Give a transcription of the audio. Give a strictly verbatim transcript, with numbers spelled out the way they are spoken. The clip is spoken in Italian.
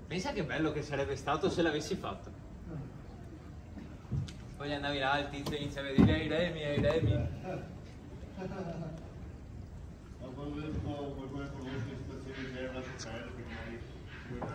Pensa che bello che sarebbe stato se l'avessi fatto. Poi andavi là, il tizio iniziava a dire ai remi, ai remi. Ma quando vedo qualcuno conosce le situazioni che è una